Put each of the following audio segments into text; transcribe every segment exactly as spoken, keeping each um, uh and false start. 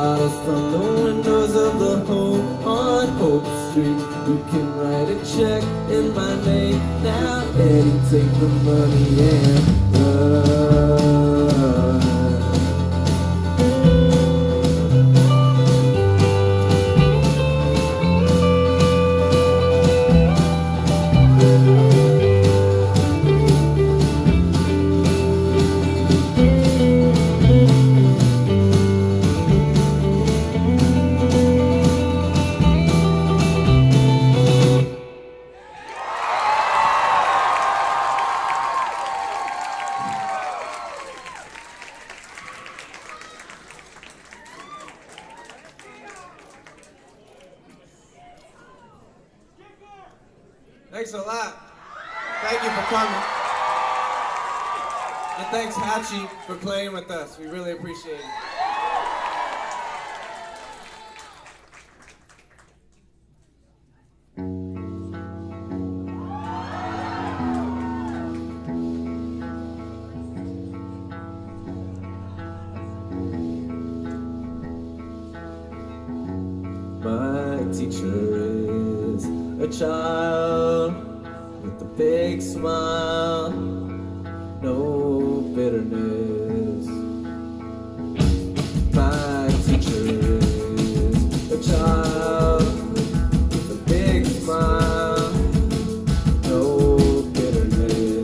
stars from the windows of the home on Hope Street. You can write a check in my name now, Eddie, take the money and run. Thanks a lot. Thank you for coming. And thanks, Hachi, for playing with us. We really appreciate it. My teacher is a child with a big smile, no bitterness. My teacher is a child with a big smile, no bitterness.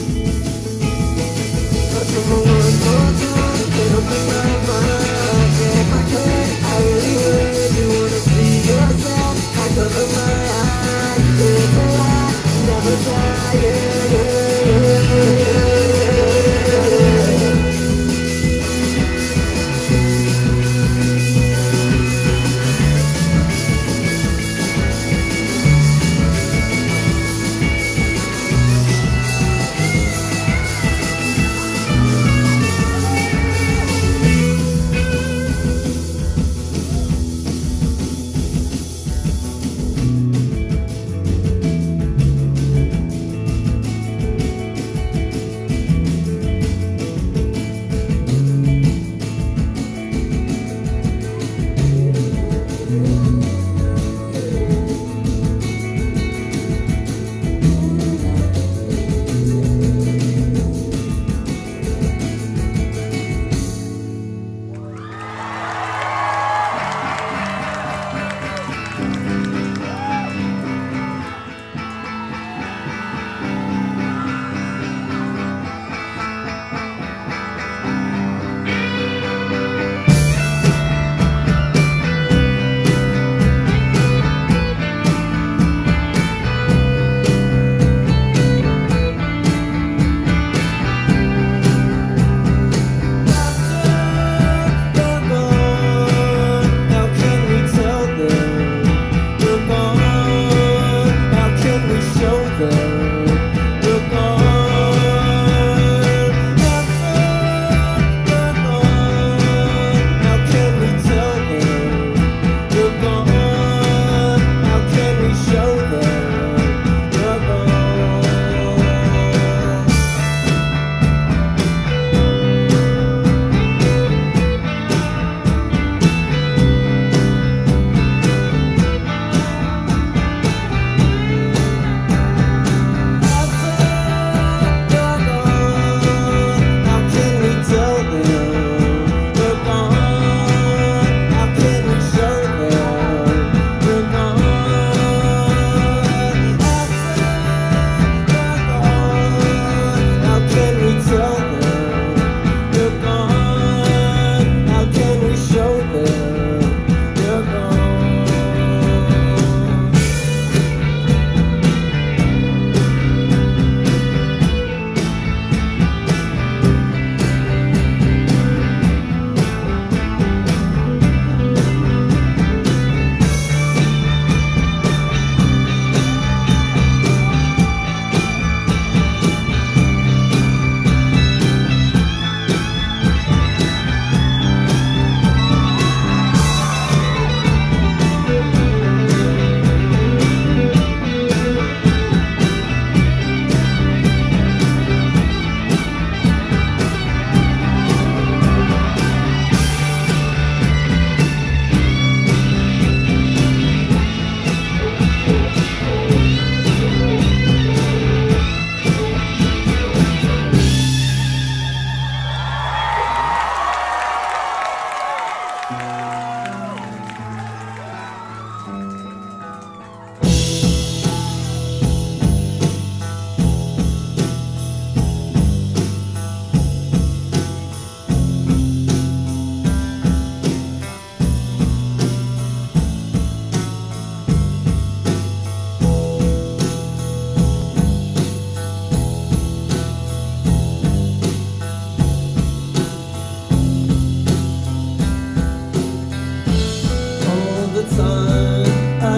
It'll be my mind again.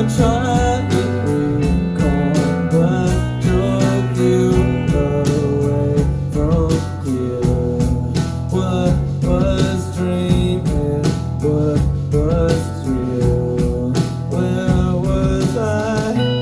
trying to recall what drove you away from here. What was dreaming? What was real? Where was I?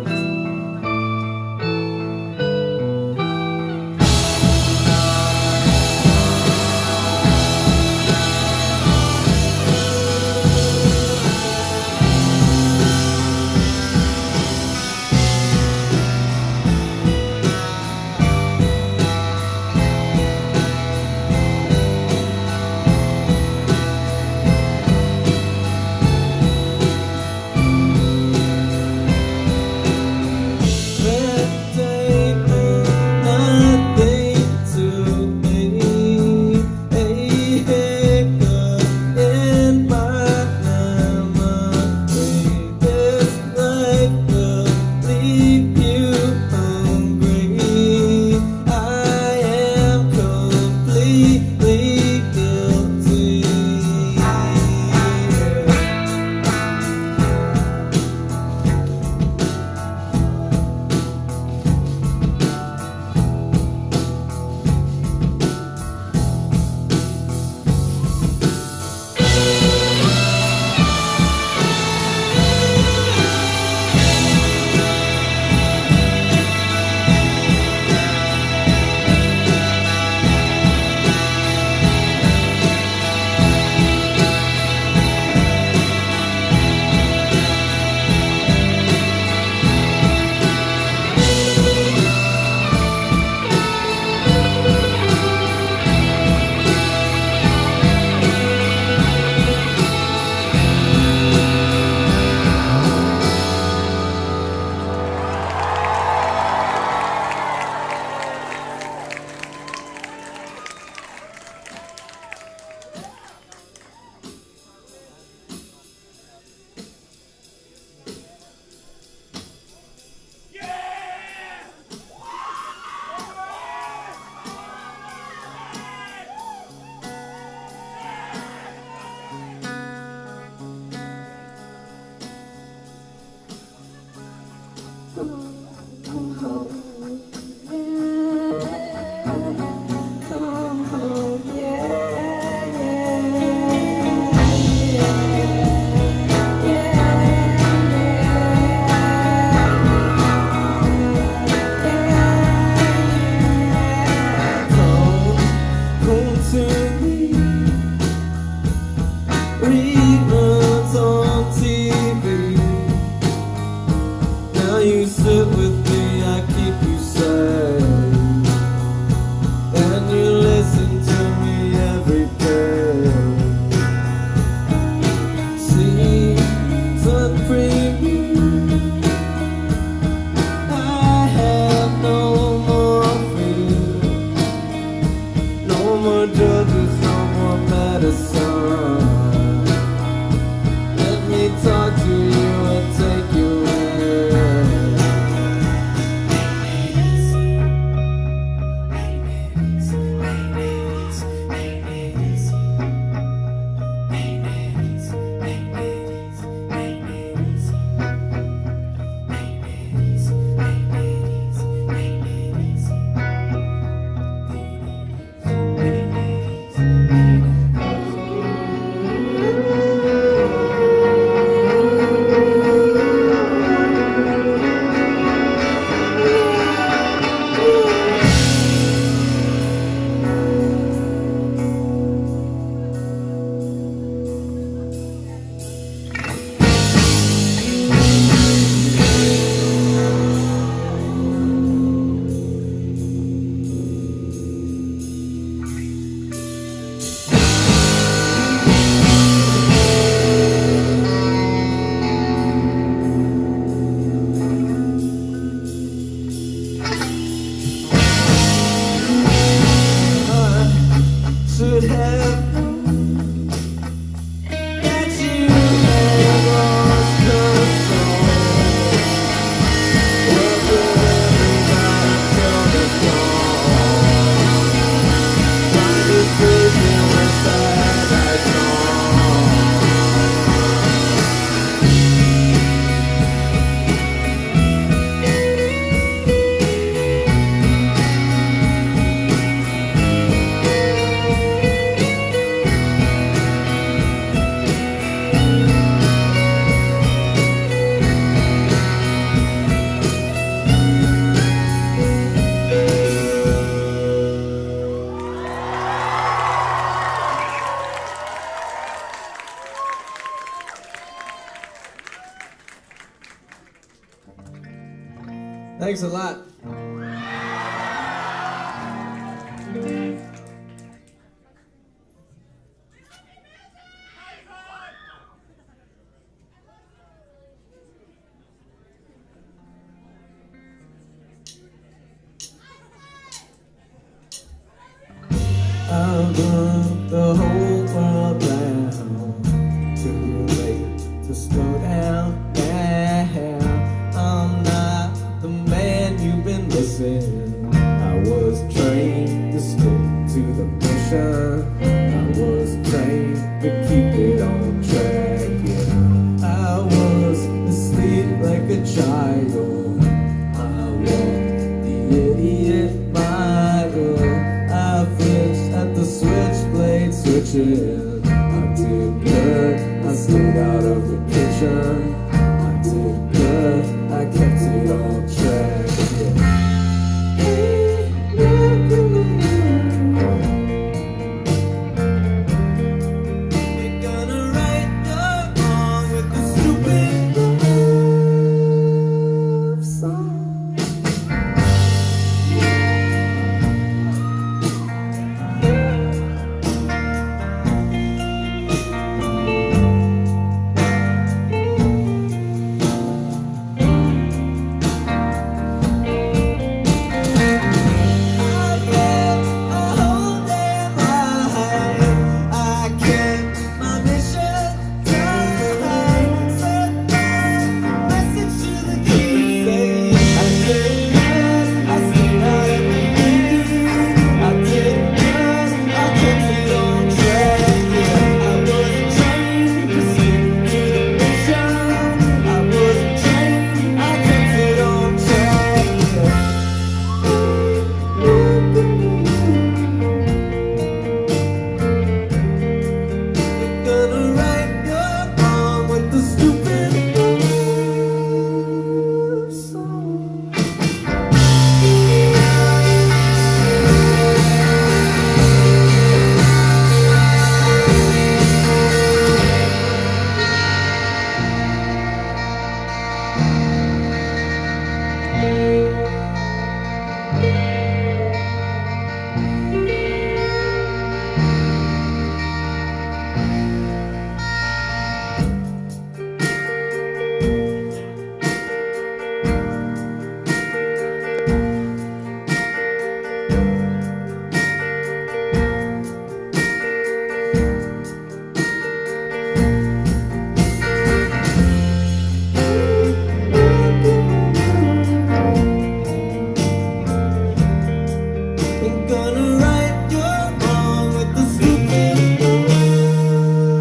Reruns on T V. Now you sit with me, I keep you safe, and you listen to me every day. Season preview. I have no more fear, no more judges, no more medicine. Thanks a lot. I run the whole world down. Too late to slow down now. I'm not the man you've been missing. I was trained to stick to the mission. I was trained to keep it on track. Yeah. I was asleep like a child. I walked the idiot mile. I flinched at the switchblade switching. I did good, I stayed out of the kitchen. I did good, I kept it on track. Yeah. You're gonna right the wrong with the stupid love song. Gonna right your wrong with the stupid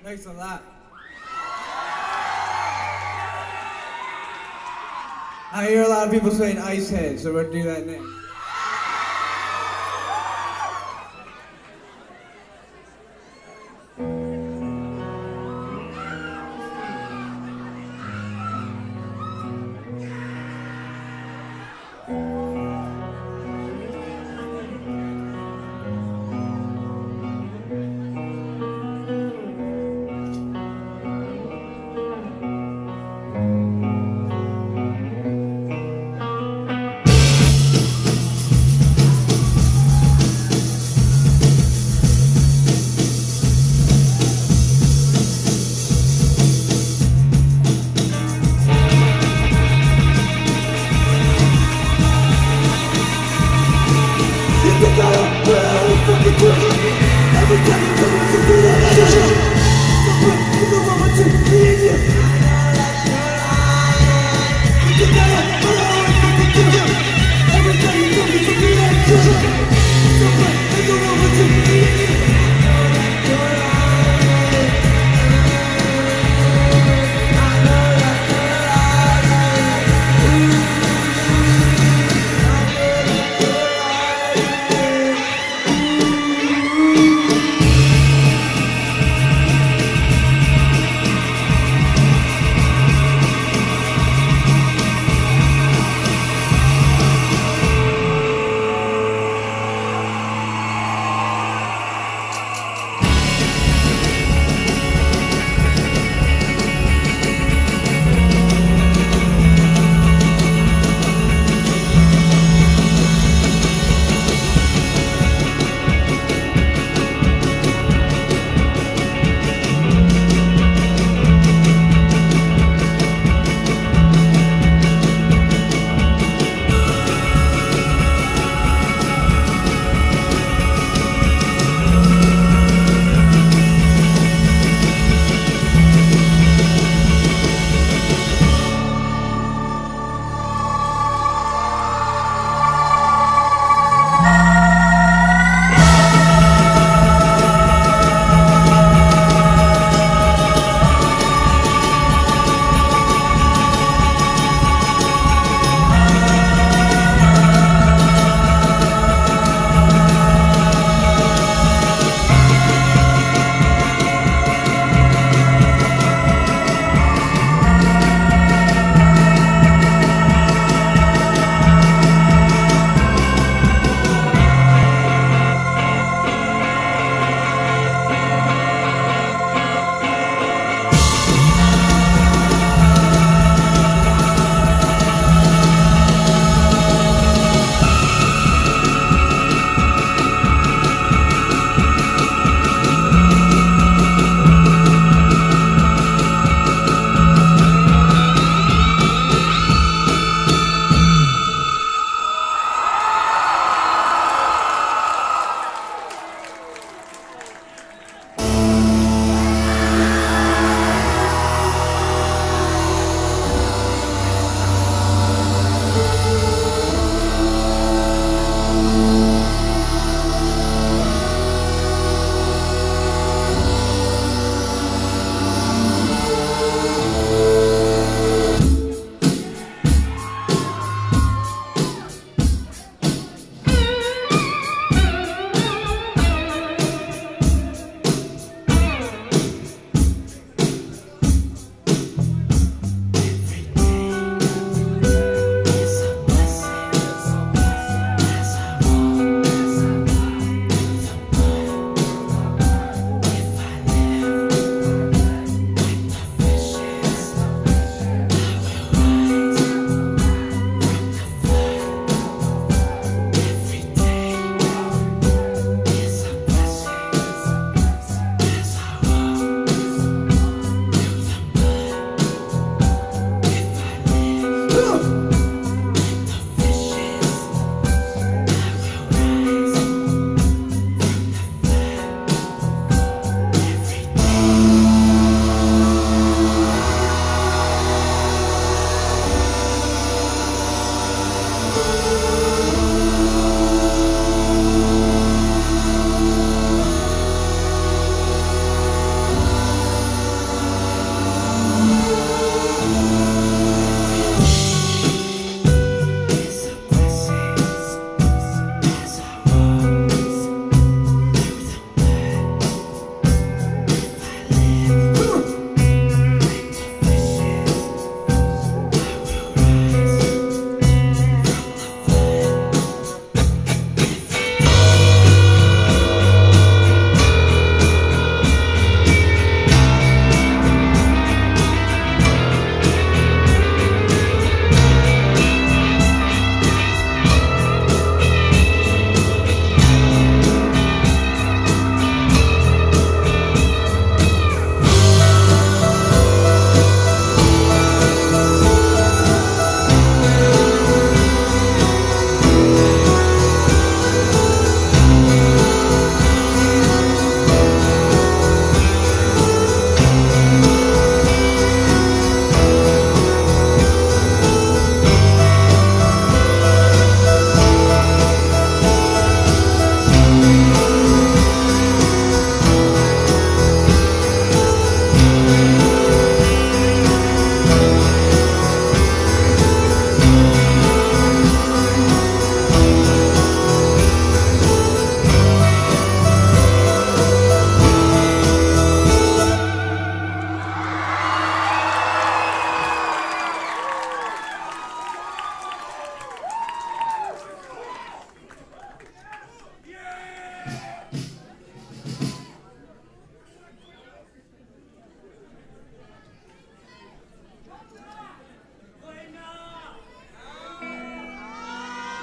Thanks a lot. I hear a lot of people saying Ice Head, so we're gonna do that next.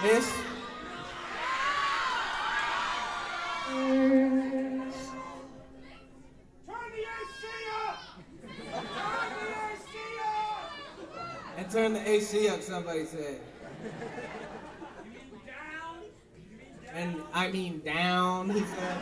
Miss? And turn the A C up, somebody said. And I mean down, he said.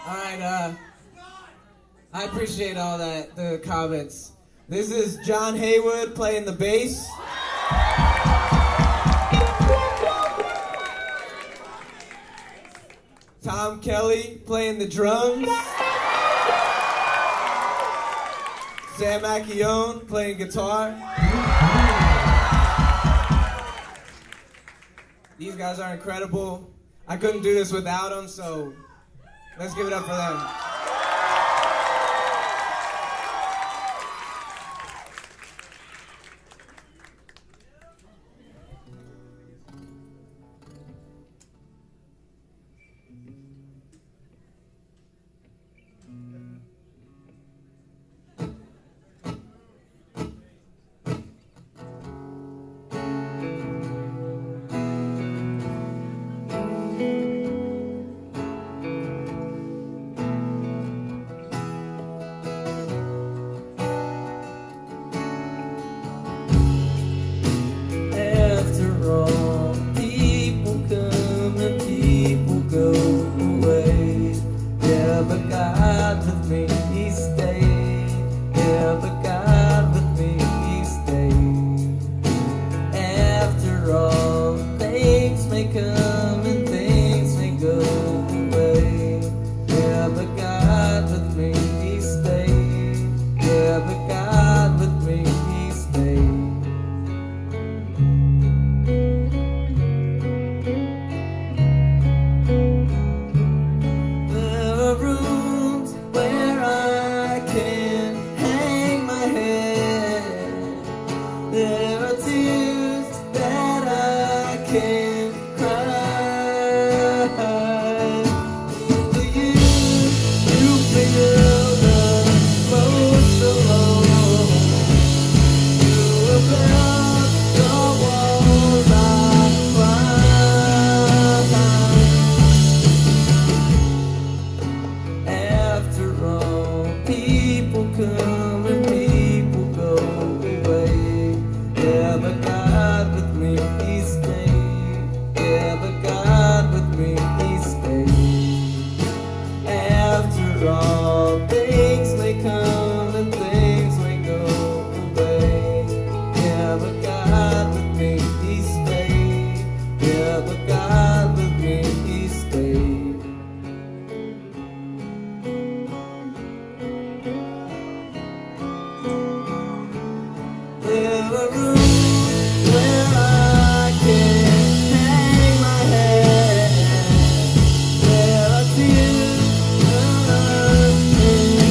Alright, uh, I appreciate all that, the comments. This is John Haywood playing the bass. Tom Kelly playing the drums. Sam Acchione playing guitar. These guys are incredible. I couldn't do this without them, so let's give it up for them. Yeah.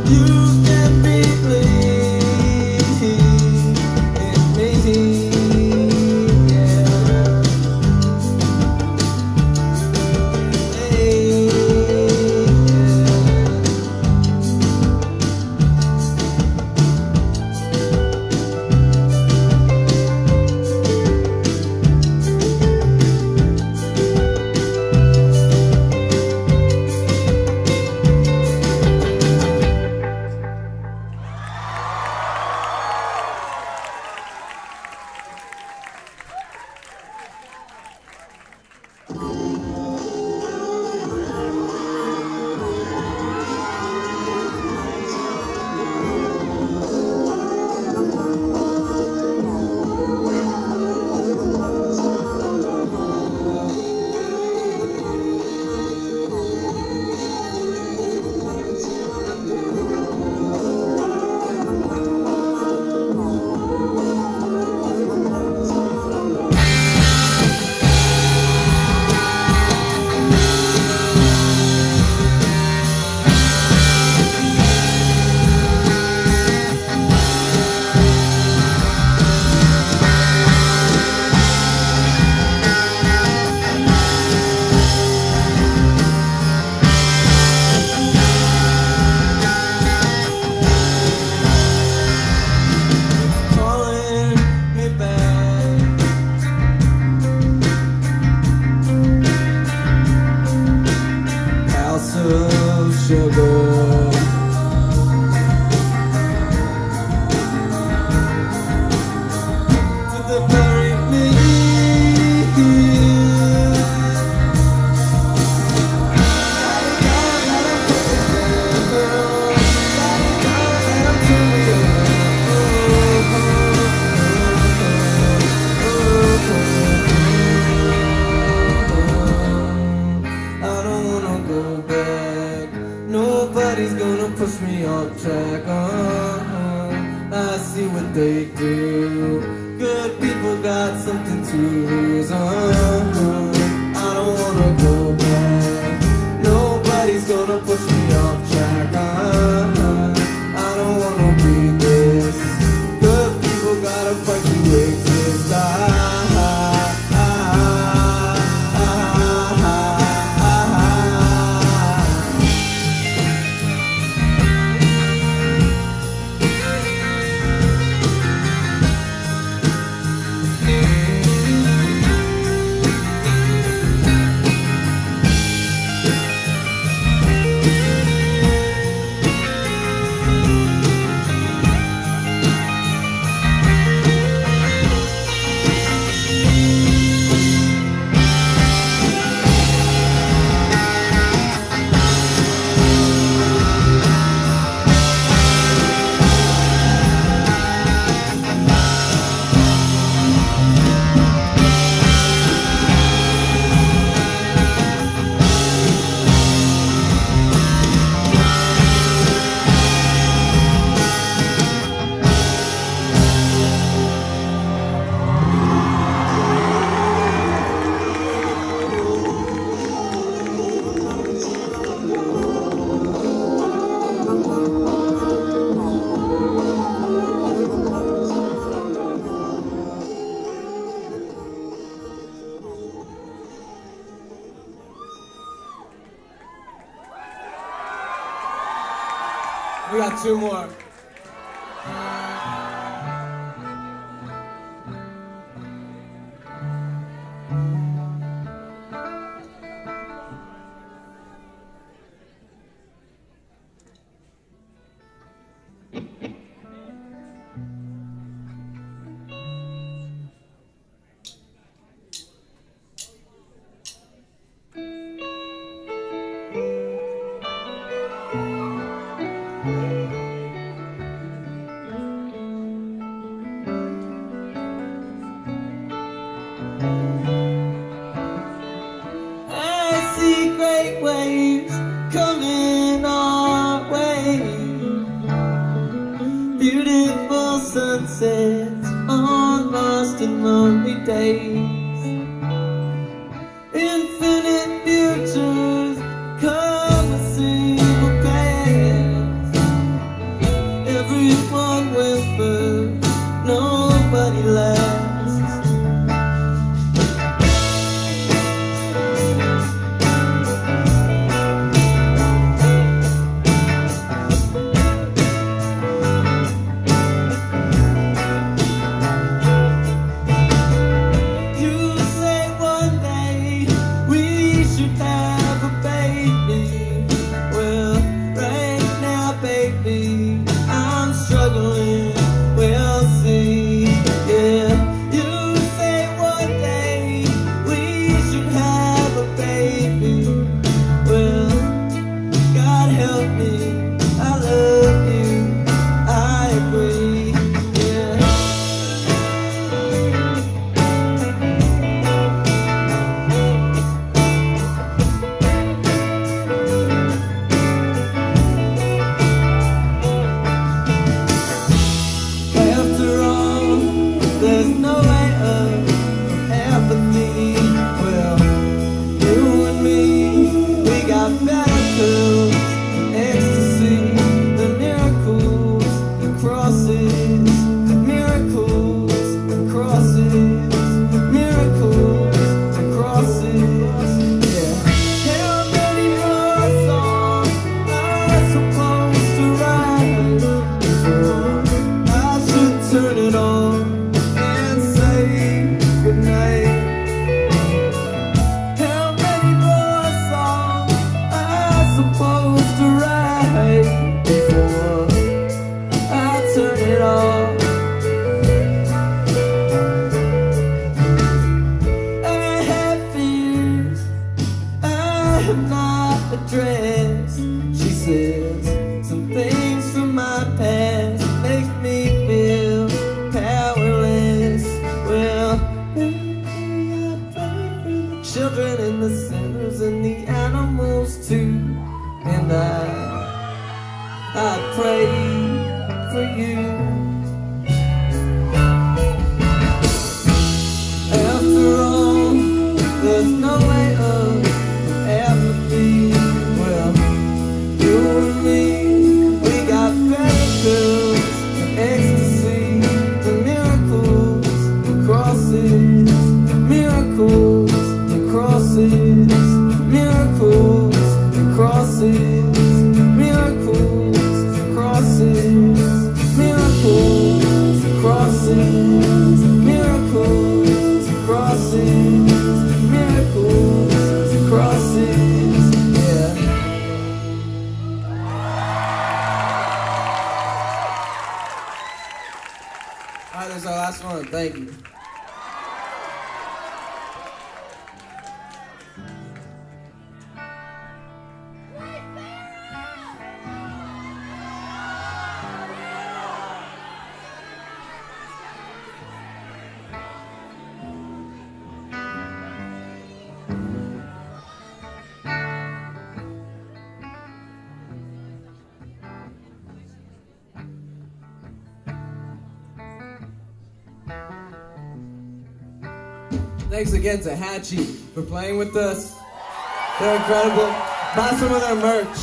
Nobody's gonna push me off track. uh-huh. I see what they do. Good people got something to lose. uh-huh. I don't wanna go back. Nobody's gonna push me off track. uh-huh. I don't wanna be this. Good people gotta fight to exist. I We got two more. I see great waves coming our way, beautiful sunsets on lost and lonely days, infinite futures come a single path. help me, I love you, I agree, yeah. After all, there's no way of apathy. Well, you and me, we got better pills, ecstasy, the miracles, the crosses, miracles, the crosses, miracles, the crosses, yeah. How many more songs am I supposed to write before I should turn it on and say goodnight? How many more songs am I supposed to write before I turn it on? I have fears I have not addressed. She says some things from my past make me feel powerless. Well, maybe I pray for the children and the sinners and the animals too. And I, I pray for you. After all, there's no way of apathy. Well, you and me, we got better pills, ecstasy, the miracles, the crosses, miracles, the crosses, miracles, the crosses, miracles, the crosses, miracles, the crosses, miracles, the crosses, miracles, the crosses, yeah. Alright, that's our last one. Thank you. Thanks again to Hatchie for playing with us. They're incredible. Buy some of their merch.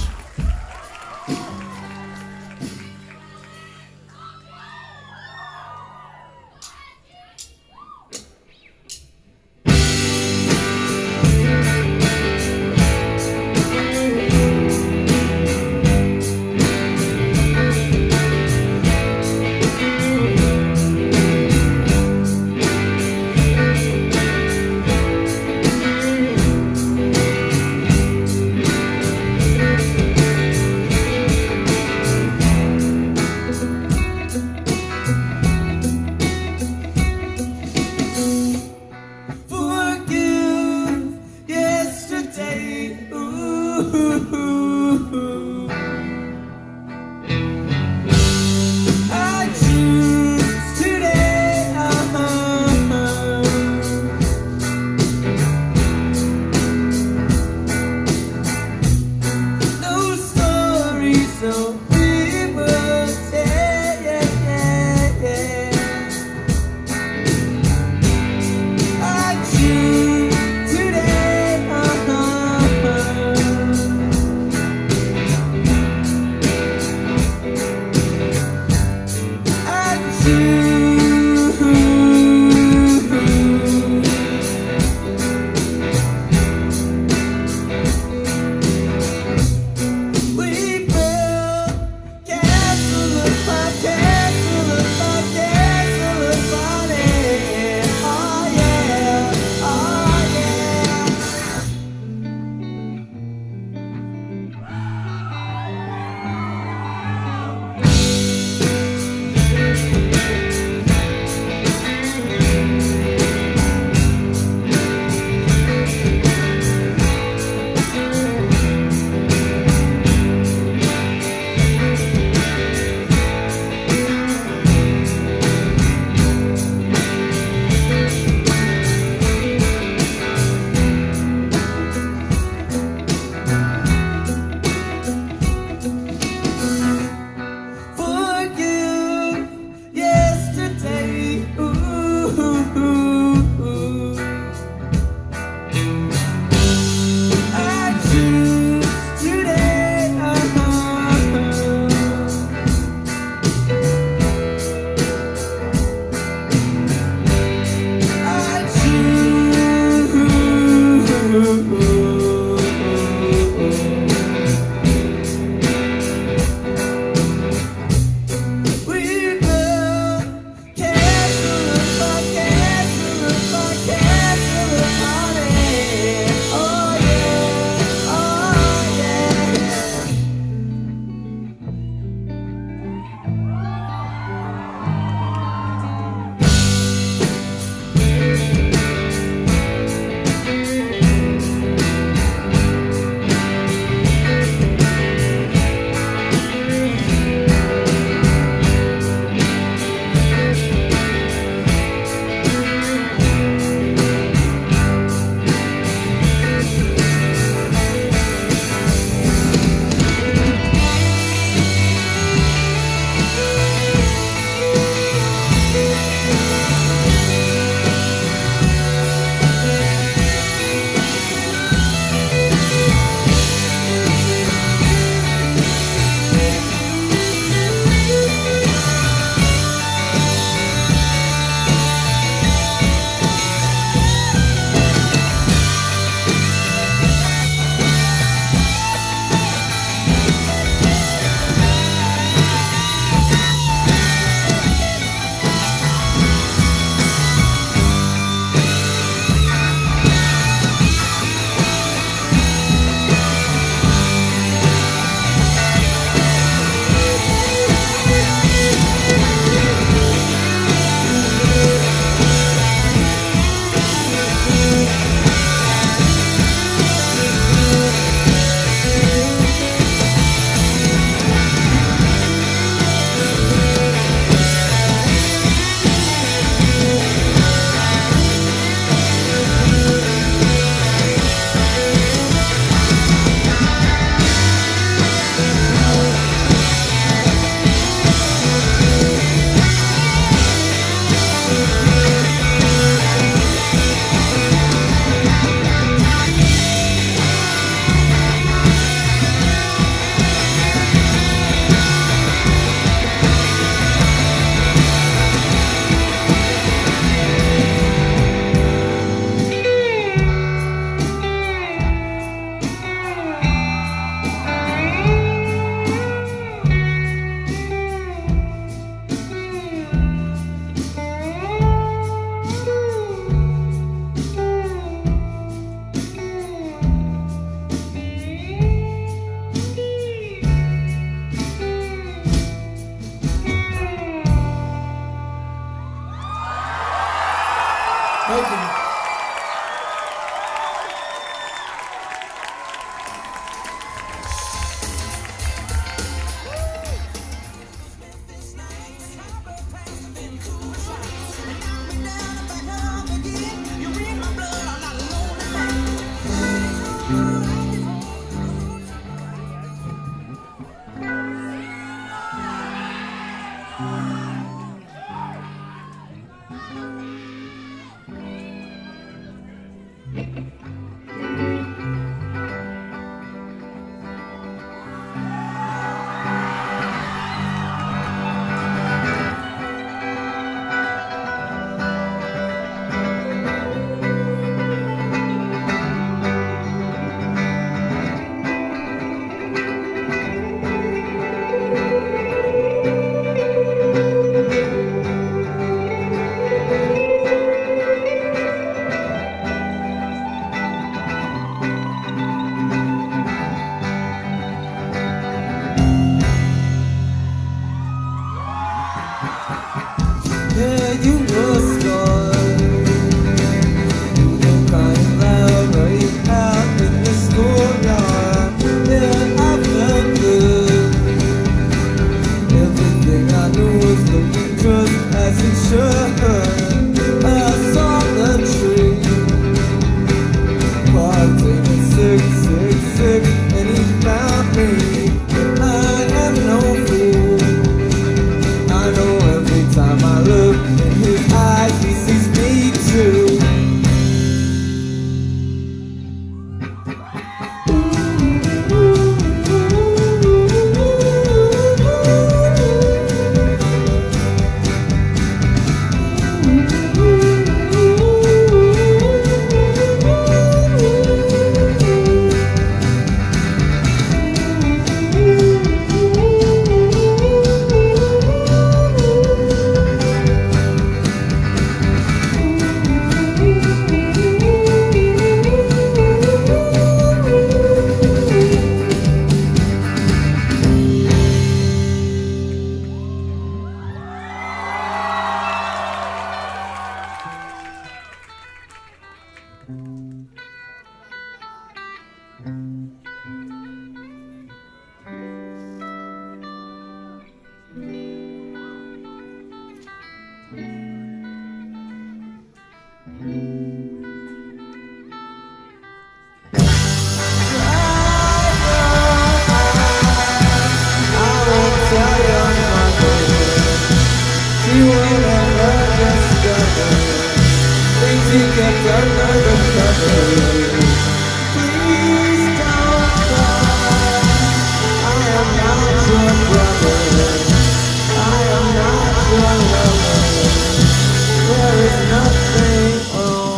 You will never discover things you kept under the covers. Please don't cry. I am not your brother. I am not your lover. There is nothing wrong.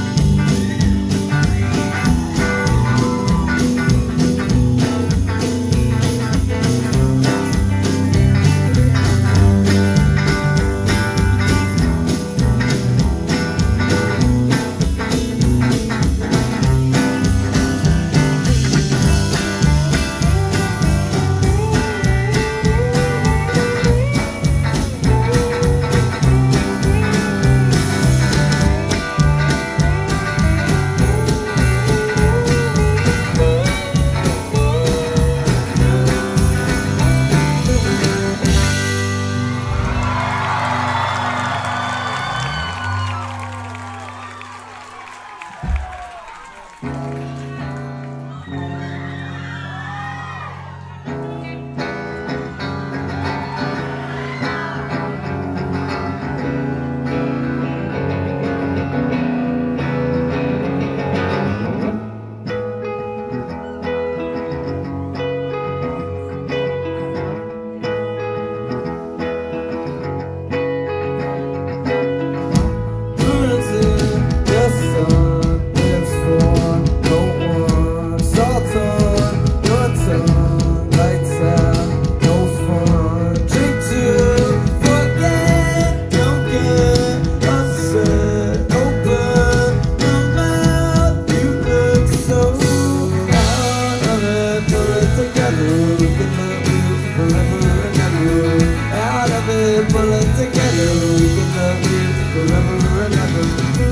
Pull it together, we can love you forever and ever.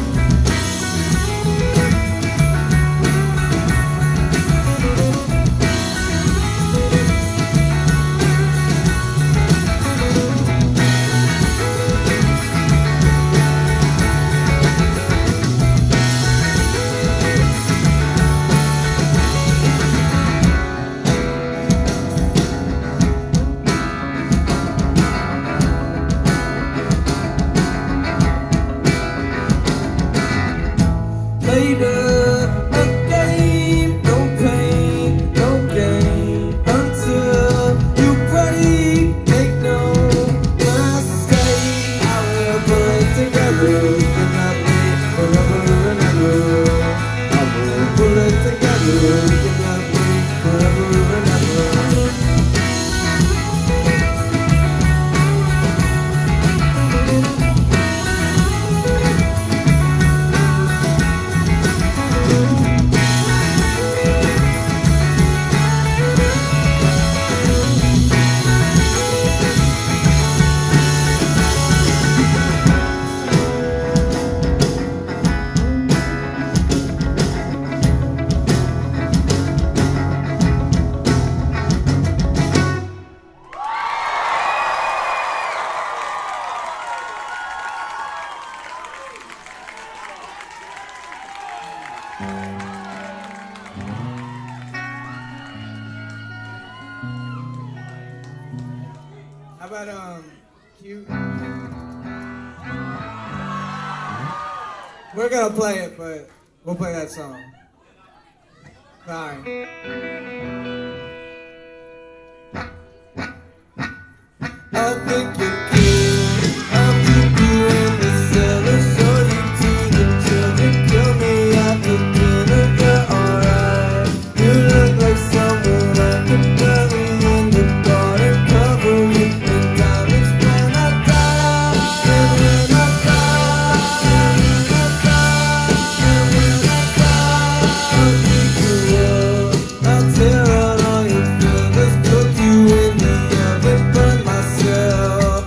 How about, um, cute? We're gonna play it, but we'll play that song. Fine. I think you're cute. I'll keep you in the cellar, show you to the children. Kill me after dinner, you're alright. You look like someone I could bury in the garden, cover me in diamonds when I die. And when I die, and when I die, and when I die, I'll keep you up. I'll tear out all your fingers, cook you in the oven, burn myself.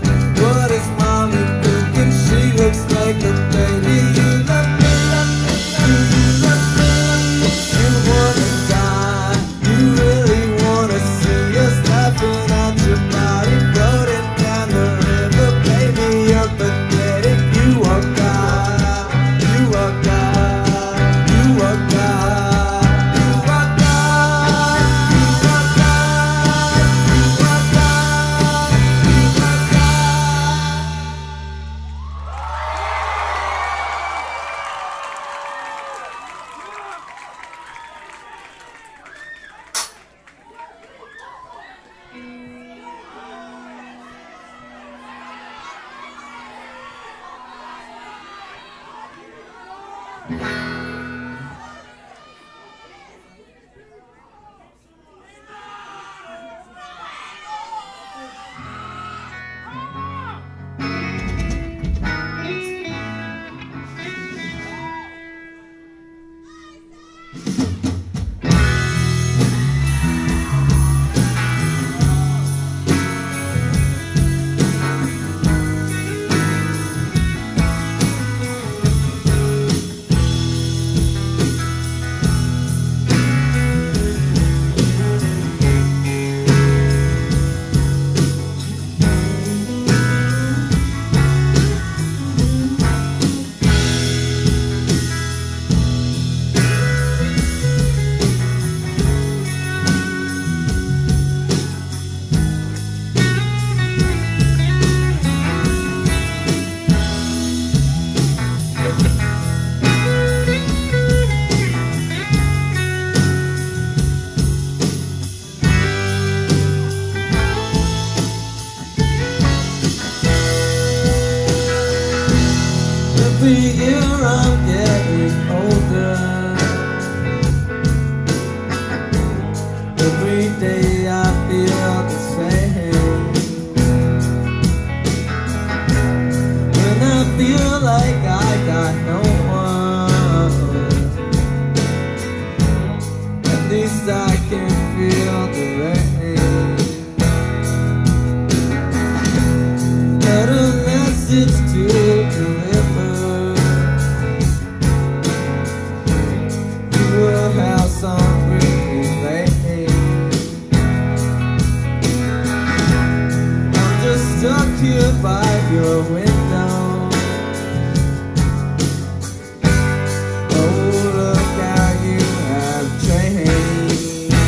Every year I'm getting older. Every day I feel the same. When I feel like I got no one, at least I can feel the rain. Got a message to deliver to a house on Brittany Lane. I'm just stuck here by your window. Oh, look how you have changed.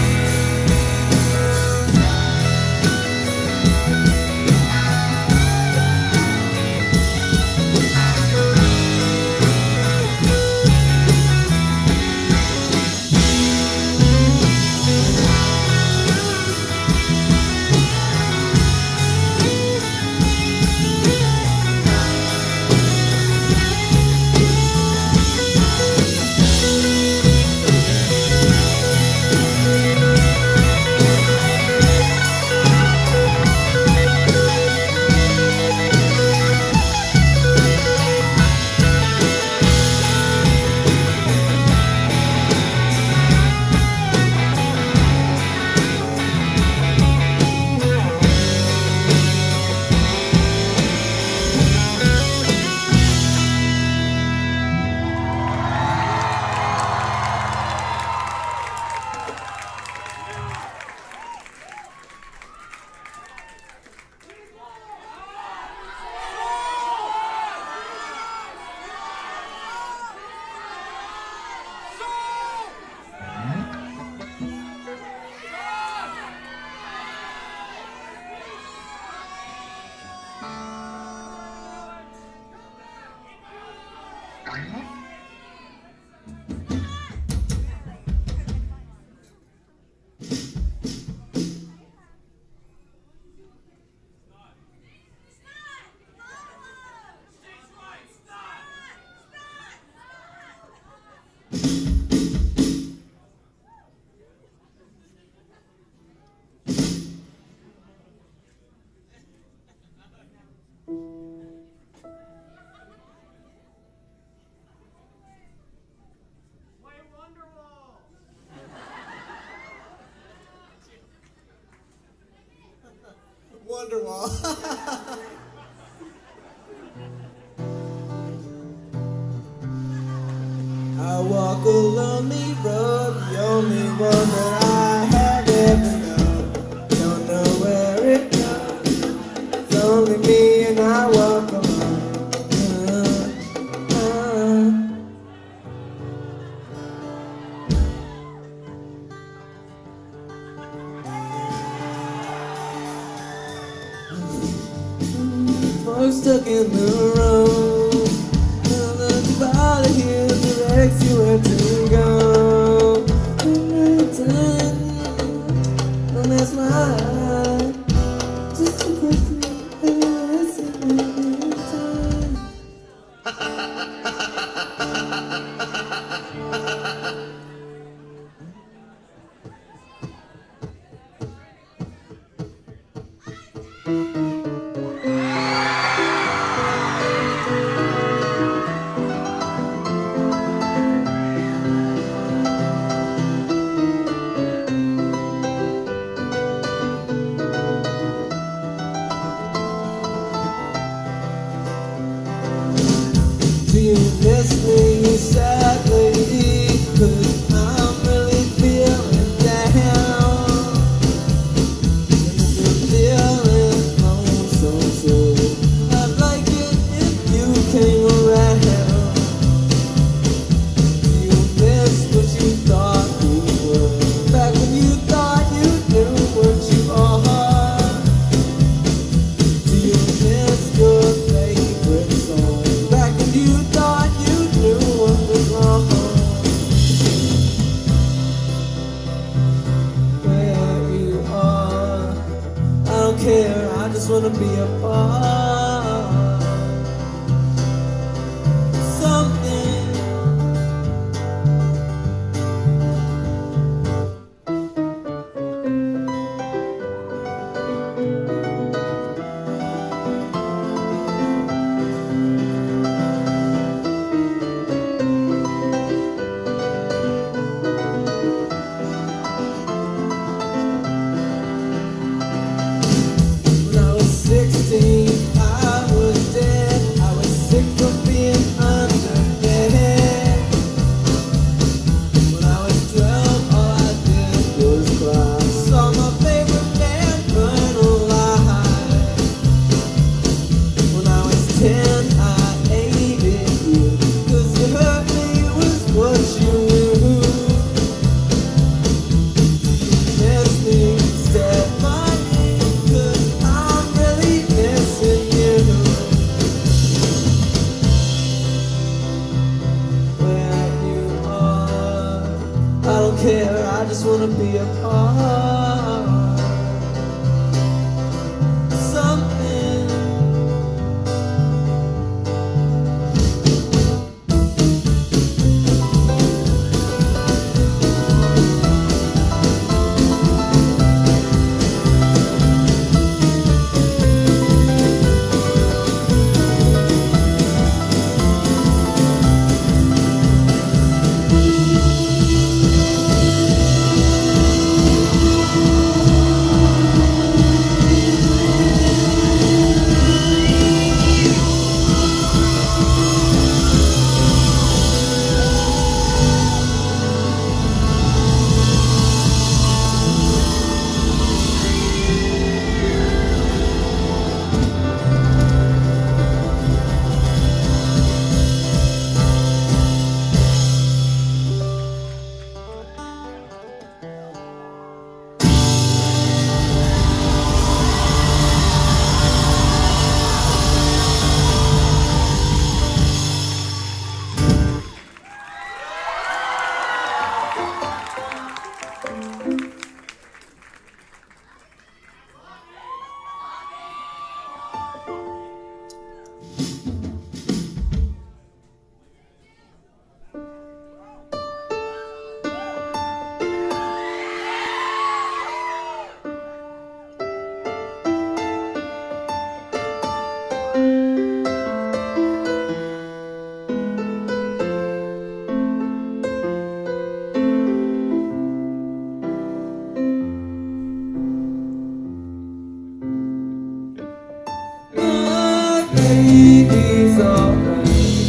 Wonderwall. I walk a lonely road, the only one that I have ever known. Don't know where it goes. It's only me and I walk alone. Uh, uh. I'm stuck in the road. Look out of here, directs you where to go. Every time, don't mess my eye. Just a question, every time. Do you miss me sadly? 'Cause I'm really feeling down. And I'm feeling lonesome too. I'd like it if you came around. Do you miss what you thought you were? Back when you thought you knew what you are. Do you miss your favorite song? Back when you thought you knew what was wrong. Where you are, I don't care, I just wanna be a part. wanna be a part of something. Baby's alright.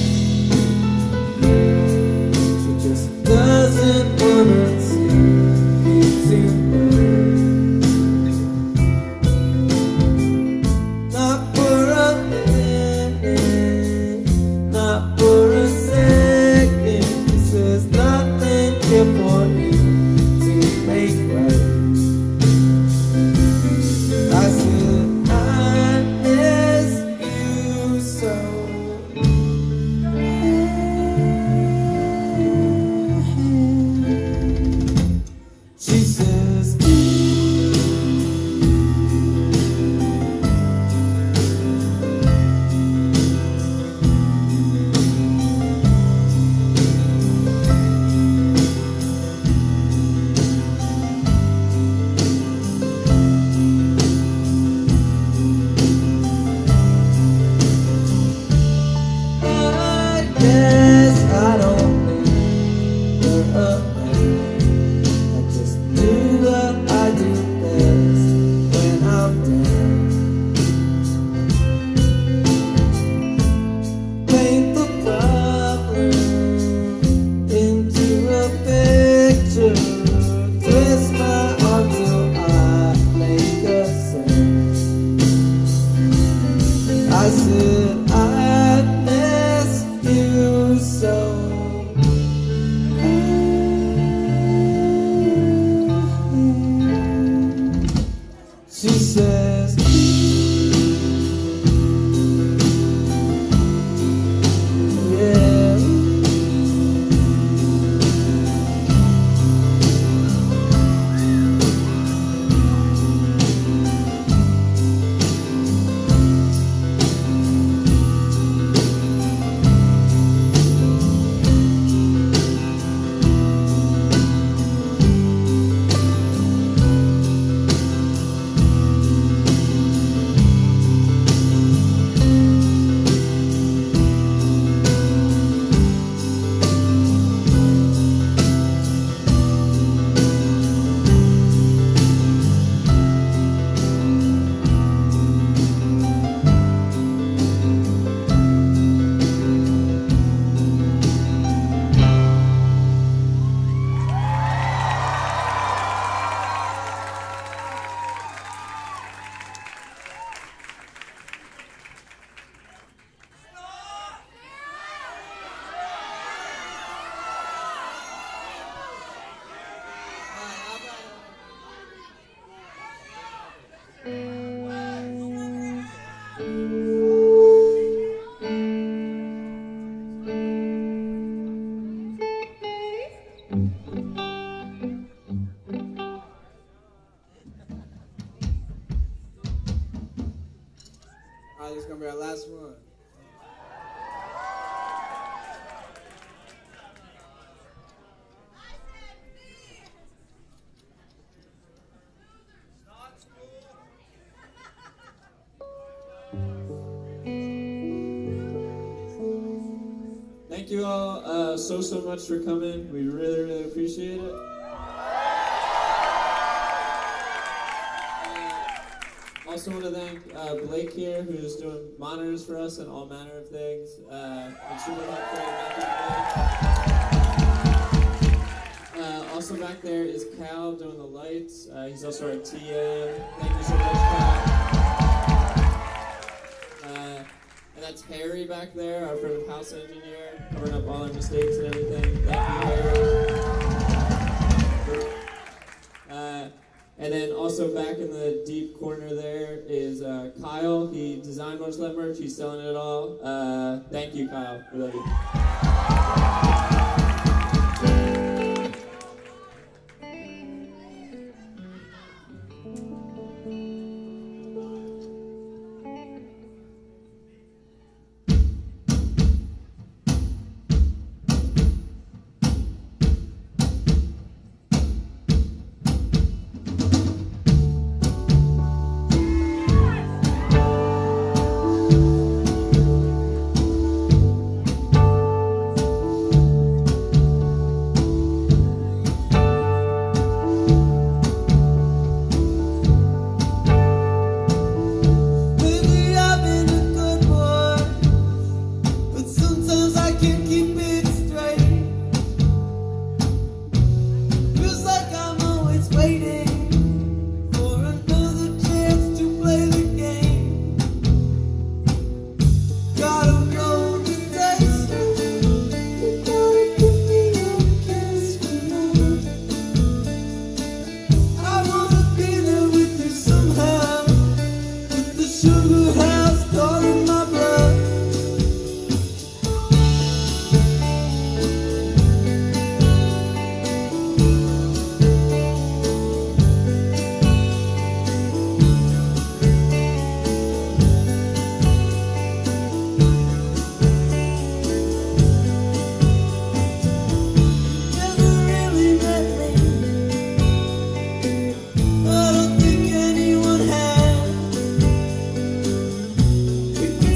She just doesn't wanna see me tonight. Not for a minute, not for a second. She says nothing here for me to make right. I said I miss you so. She says yes, I don't need her around. I just do what I do best when I'm down. Paint the problem into a picture. Twist my arm till I make a sound. I said I miss you so. She says yeah. All right, this is gonna be our last one. Thank you all uh, so, so much for coming. We really, really appreciate it. Uh, also want to thank uh, Blake here, who's doing monitors for us and all manner of things. Uh, it's super helpful. Thank you, Blake. Uh, also back there is Cal doing the lights. Uh, he's also our T M. Thank you so much, Cal. Uh, And that's Harry back there, our friend house engineer, covering up all our mistakes and everything. Thank you, Harry. Uh, and then also back in the deep corner there is uh, Kyle. He designed most of that merch. He's selling it all. Uh, thank you, Kyle. We love you. We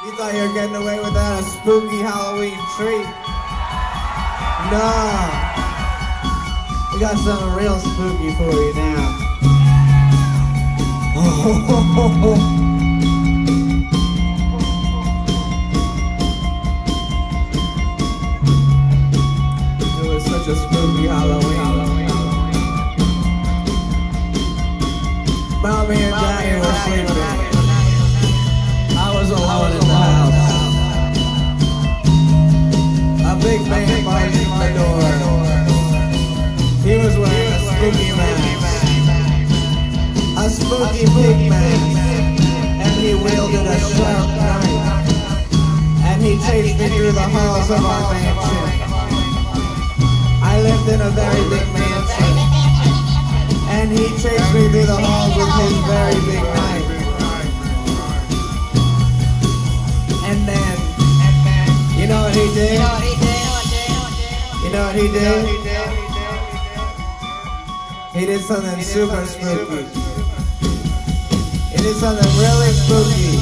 You thought you were getting away without a spooky Halloween treat? No. We got something real spooky for you now. It was such a spooky Halloween. Mommy and Daddy were sleeping. I was alone in the house. A big man barged in the door. He was wearing a spooky mask, a spooky pig mask, and he wielded a sharp knife. And he chased me through the halls of our mansion. I lived in a very big mansion, and he chased me through the halls with his very big knife. And then, you know what he did? You know what he did? He did something super spooky. He did something really spooky.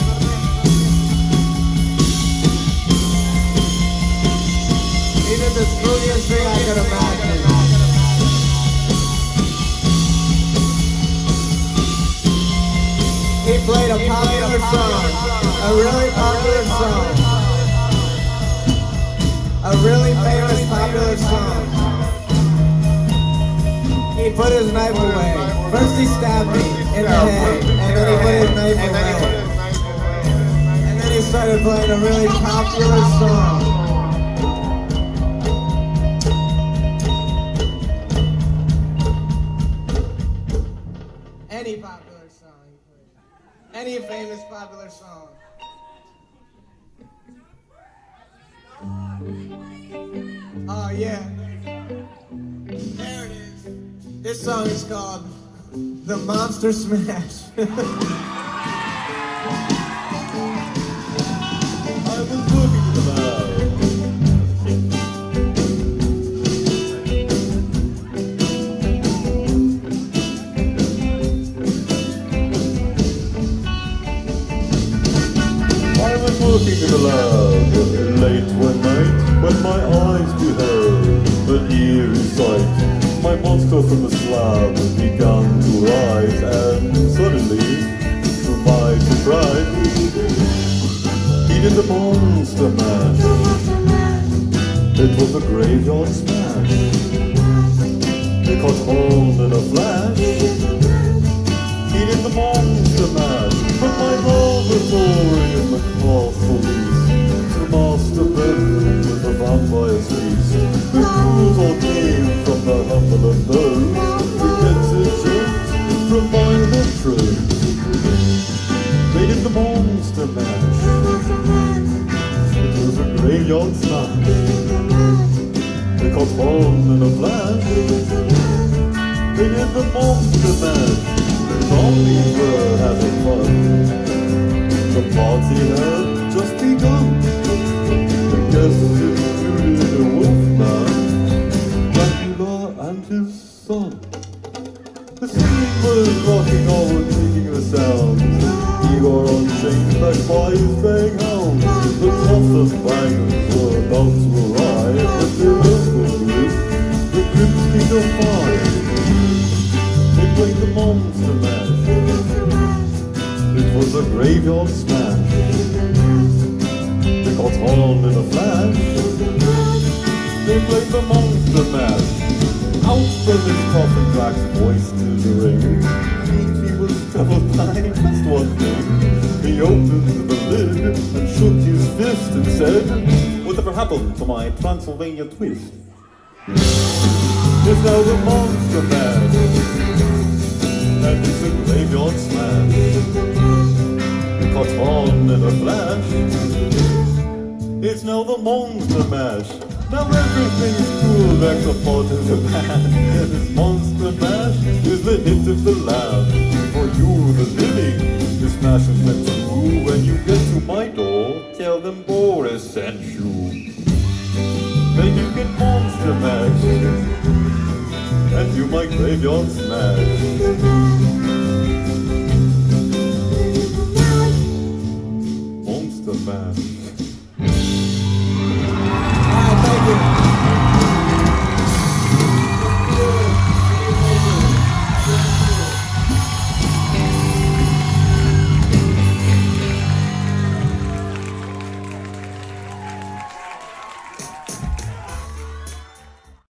He did the spookiest thing I could imagine. He played a popular song, a really popular song, a really famous popular song. He put his knife away. First he stabbed me in the head, and then he put his knife away. And then he started playing a really popular song. Any popular song he played. Any famous popular song. Oh yeah. There it is. This song is called The Monster Smash. I was looking to the loud. I was looking to the loud late one night when my eyes beheld an eerie sight. My monster from the slab began to rise, and suddenly, to my surprise, he did the monster mash. It was a graveyard smash. It caught on in a flash. He did the monster mash from my laboratory in the castle east to the master bedroom with the vampire's feast. The crews all came from the humble and low to get it from my electrode. They did the monster mash. It was a graveyard smash. They caught on in a flash. They did the monster mash. The zombies were having fun. The party had just begun. The guests included a wolfman, Dracula and his son. The scene was rocking on and making a sound. Igor on chains backed by his baying hounds. The tops and bangers were about to arrive, but they welcomed with the Grimsky of Fire. They played the monster mash. It was a graveyard smash. They caught on in a flash. They played the monster mash. Out from his coffin, Drax's voice to the ring. He was troubled by just one thing. He opened the lid and shook his fist and said, "Whatever happened to my Transylvania twist?" It's now the monster mash, and it's a graveyard smash. It caught on in a flash. It's now the monster mash. Now everything's cool, that's a part of the band. And this monster mash is the hit of the lab. For you, the living, this mash is meant to. When you get to my door, tell them Boris sent you. Then you get monster mash, and you my graveyard smash. Monster man.